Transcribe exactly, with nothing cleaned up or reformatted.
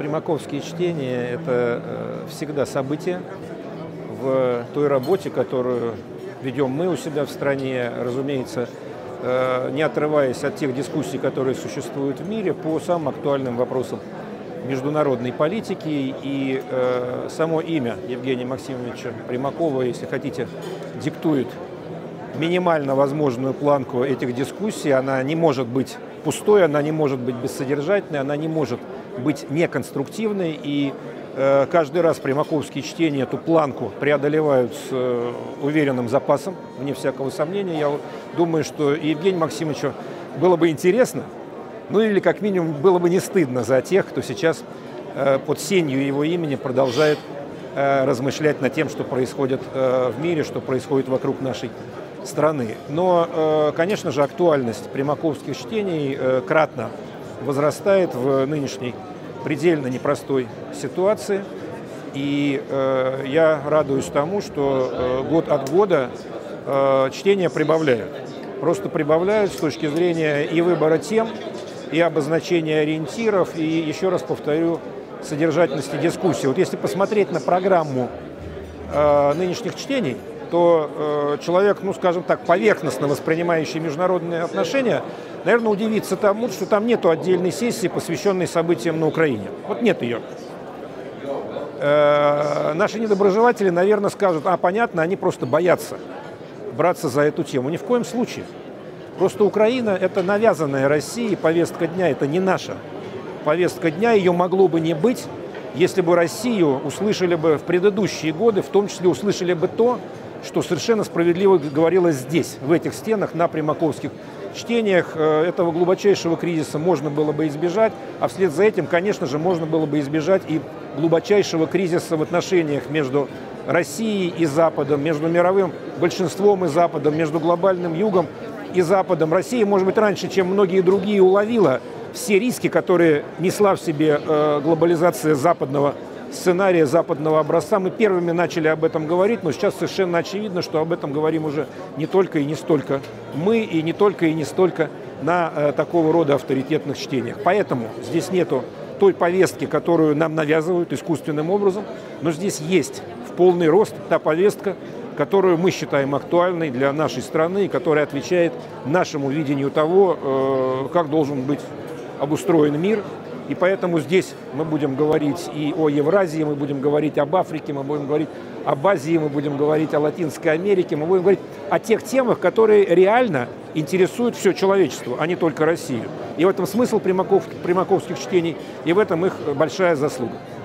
примаковские чтения – это всегда событие в той работе, которую ведем мы у себя в стране, разумеется, не отрываясь от тех дискуссий, которые существуют в мире по самым актуальным вопросам международной политики. И э, само имя Евгения Максимовича Примакова, если хотите, диктует минимально возможную планку этих дискуссий. Она не может быть пустой, она не может быть бессодержательной, она не может быть неконструктивной. И э, каждый раз примаковские чтения эту планку преодолевают с э, уверенным запасом, вне всякого сомнения. Я думаю, что Евгению Максимовичу было бы интересно, ну или как минимум было бы не стыдно за тех, кто сейчас э, под сенью его имени продолжает э, размышлять над тем, что происходит э, в мире, что происходит вокруг нашей страны. Но, э, конечно же, актуальность примаковских чтений э, кратно возрастает в нынешней предельно непростой ситуации. И э, я радуюсь тому, что э, год от года э, чтения прибавляют. Просто прибавляют с точки зрения и выбора тем, и обозначения ориентиров, и, еще раз повторю, содержательности дискуссии. Вот если посмотреть на программу э, нынешних чтений, то э, человек, ну, скажем так, поверхностно воспринимающий международные отношения, наверное, удивится тому, что там нету отдельной сессии, посвященной событиям на Украине. Вот нет ее. Э, наши недоброжелатели, наверное, скажут: а, понятно, они просто боятся браться за эту тему. Ни в коем случае. Просто Украина – это навязанная Россией повестка дня, это не наша повестка дня. Ее могло бы не быть, если бы Россию услышали бы в предыдущие годы, в том числе услышали бы то, что совершенно справедливо говорилось здесь, в этих стенах, на примаковских чтениях. Этого глубочайшего кризиса можно было бы избежать, а вслед за этим, конечно же, можно было бы избежать и глубочайшего кризиса в отношениях между Россией и Западом, между мировым большинством и Западом, между глобальным Югом и Западом. Россия, может быть, раньше, чем многие другие, уловила все риски, которые несла в себе э, глобализация западного сценария, западного образца. Мы первыми начали об этом говорить, но сейчас совершенно очевидно, что об этом говорим уже не только и не столько мы, и не только и не столько на э, такого рода авторитетных чтениях. Поэтому здесь нету той повестки, которую нам навязывают искусственным образом, но здесь есть в полный рост та повестка, которую мы считаем актуальной для нашей страны, и которая отвечает нашему видению того, как должен быть обустроен мир. И поэтому здесь мы будем говорить и о Евразии, мы будем говорить об Африке, мы будем говорить об Азии, мы будем говорить о Латинской Америке, мы будем говорить о тех темах, которые реально интересуют все человечество, а не только Россию. И в этом смысл примаков, примаковских чтений, и в этом их большая заслуга.